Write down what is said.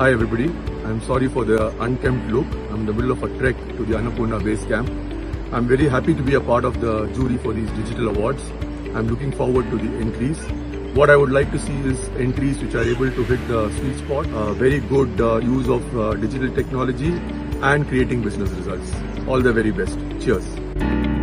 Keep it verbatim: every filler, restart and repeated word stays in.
Hi everybody, I'm sorry for the unkempt look. I'm in the middle of a trek to the Annapurna base camp. I'm very happy to be a part of the jury for these digital awards. I'm looking forward to the entries. What I would like to see is entries which are able to hit the sweet spot, uh, very good uh, use of uh, digital technology and creating business results. All the very best. Cheers.